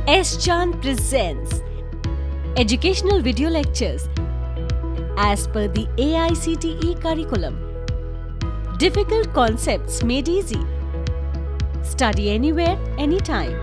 S. Chand presents educational video lectures as per the AICTE curriculum. Difficult concepts made easy. Study anywhere, anytime.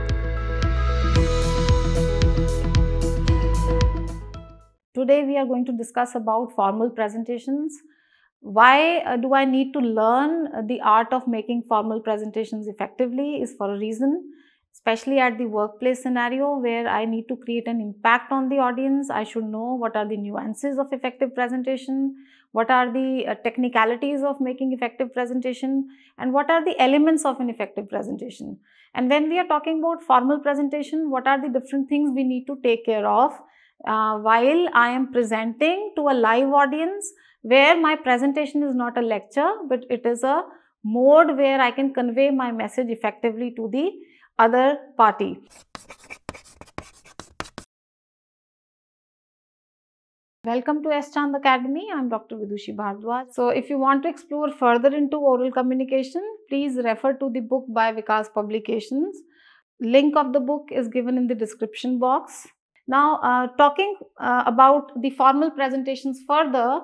Today we are going to discuss about formal presentations. Why do I need to learn the art of making formal presentations effectively is for a reason, especially at the workplace scenario where I need to create an impact on the audience. I should know what are the nuances of effective presentation, what are the technicalities of making effective presentation, and what are the elements of an effective presentation. And when we are talking about formal presentation, what are the different things we need to take care of while I am presenting to a live audience, where my presentation is not a lecture, but it is a mode where I can convey my message effectively to the other party. Welcome to S. Chand Academy. I am Dr. Vidushi Bhardwaj. So, if you want to explore further into oral communication, please refer to the book by Vikas Publications. Link of the book is given in the description box. Now, talking about the formal presentations further,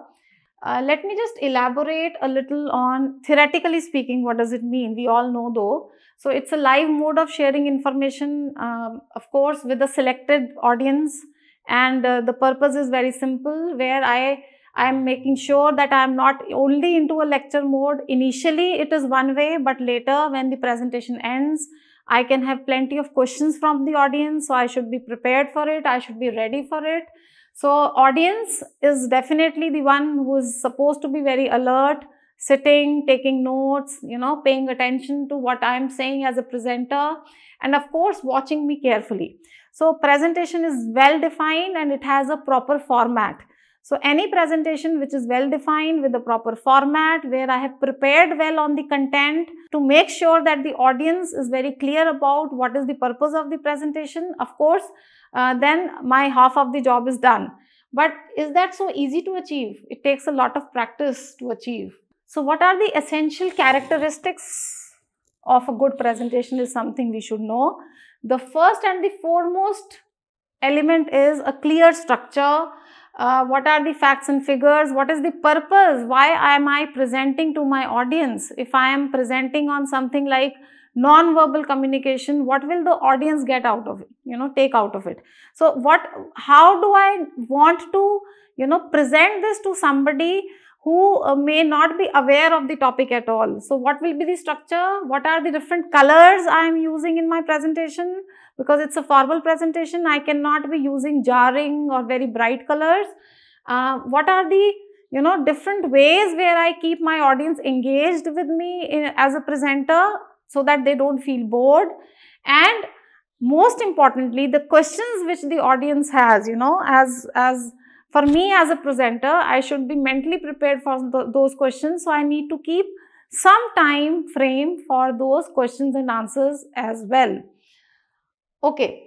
let me just elaborate a little on, theoretically speaking, what does it mean? We all know though. So, it's a live mode of sharing information, of course, with a selected audience, and the purpose is very simple, where I am making sure that I am not only into a lecture mode. Initially, it is one way, but later when the presentation ends, I can have plenty of questions from the audience, so I should be prepared for it, I should be ready for it. So, audience is definitely the one who is supposed to be very alert, sitting, taking notes, paying attention to what I am saying as a presenter, and of course, watching me carefully. So, presentation is well defined and it has a proper format. So, any presentation which is well defined with a proper format, where I have prepared well on the content to make sure that the audience is very clear about what is the purpose of the presentation, of course, then my half of the job is done. But is that so easy to achieve? It takes a lot of practice to achieve. So, what are the essential characteristics of a good presentation is something we should know. The first and the foremost element is a clear structure. What are the facts and figures? What is the purpose? Why am I presenting to my audience? If I am presenting on something like non-verbal communication, what will the audience get out of it, take out of it? So, how do I want to, present this to somebody who may not be aware of the topic at all? So, what will be the structure? What are the different colors I am using in my presentation? Because it's a formal presentation, I cannot be using jarring or very bright colors. What are the, different ways where I keep my audience engaged with me as a presenter, so that they don't feel bored? And most importantly, the questions which the audience has, as for me as a presenter, I should be mentally prepared for those questions. So, I need to keep some time frame for those questions and answers as well. Okay,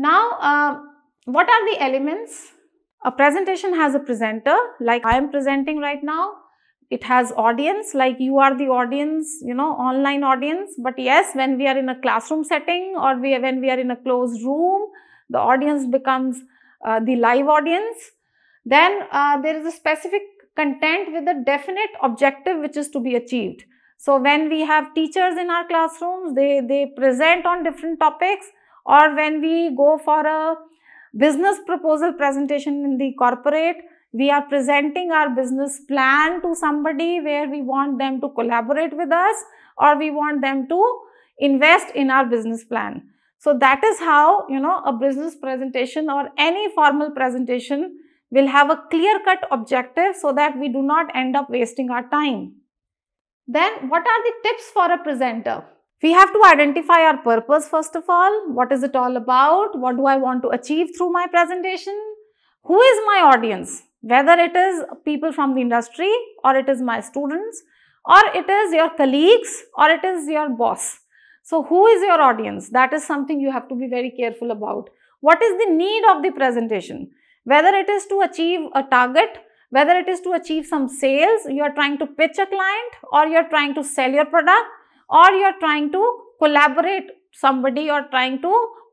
now what are the elements? A presentation has a presenter, like I am presenting right now. It has audience, like you are the audience, online audience. But yes, when we are in a classroom setting or when we are in a closed room, the audience becomes the live audience. Then there is a specific content with a definite objective which is to be achieved. So, when we have teachers in our classrooms, they present on different topics, or when we go for a business proposal presentation in the corporate, we are presenting our business plan to somebody where we want them to collaborate with us, or we want them to invest in our business plan. So, that is how, a business presentation or any formal presentation will have a clear-cut objective, so that we do not end up wasting our time. Then, what are the tips for a presenter? We have to identify our purpose first of all. What is it all about? What do I want to achieve through my presentation? Who is my audience? Whether it is people from the industry, or it is my students, or it is your colleagues, or it is your boss. So, who is your audience? That is something you have to be very careful about. What is the need of the presentation? Whether it is to achieve a target, whether it is to achieve some sales, you are trying to pitch a client, or you are trying to sell your product, or you are trying to collaborate somebody, or trying to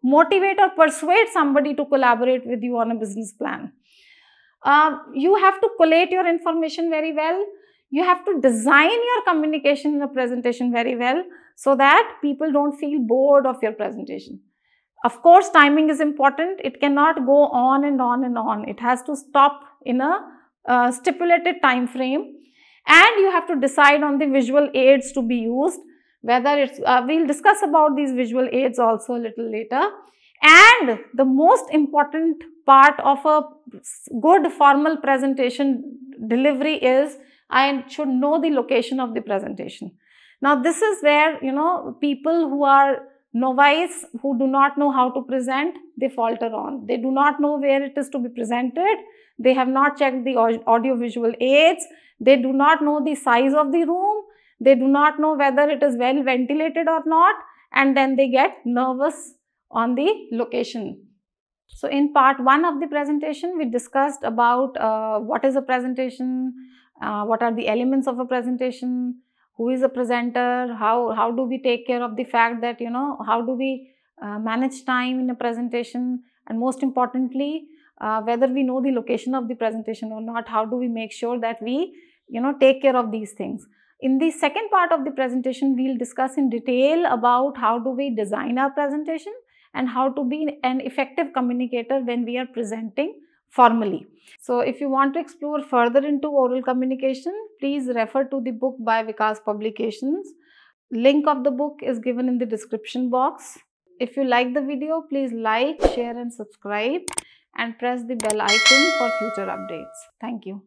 motivate or persuade somebody to collaborate with you on a business plan. You have to collate your information very well. You have to design your communication in a presentation very well so that people don't feel bored of your presentation. Of course, timing is important. It cannot go on and on and on. It has to stop in a stipulated time frame. And you have to decide on the visual aids to be used, whether it's, we'll discuss about these visual aids also a little later. And the most important part of a good formal presentation delivery is I should know the location of the presentation. Now, this is where, people who are novice, who do not know how to present, they falter on. They do not know where it is to be presented. They have not checked the audio-visual aids. They do not know the size of the room. They do not know whether it is well ventilated or not. And then they get nervous on the location. So, in part 1 of the presentation, we discussed about what is a presentation, what are the elements of a presentation, who is a presenter, how do we take care of the fact that, how do we manage time in a presentation, and most importantly, whether we know the location of the presentation or not, how do we make sure that we, take care of these things. In the second part of the presentation, we will discuss in detail about how do we design our presentation and how to be an effective communicator when we are presenting formally. So, if you want to explore further into oral communication, please refer to the book by Vikas Publications. Link of the book is given in the description box. If you like the video, please like, share and subscribe and press the bell icon for future updates. Thank you.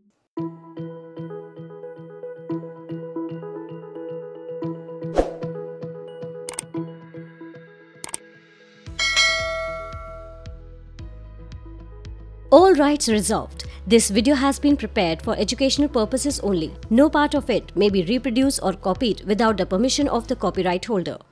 All rights reserved. This video has been prepared for educational purposes only. No part of it may be reproduced or copied without the permission of the copyright holder.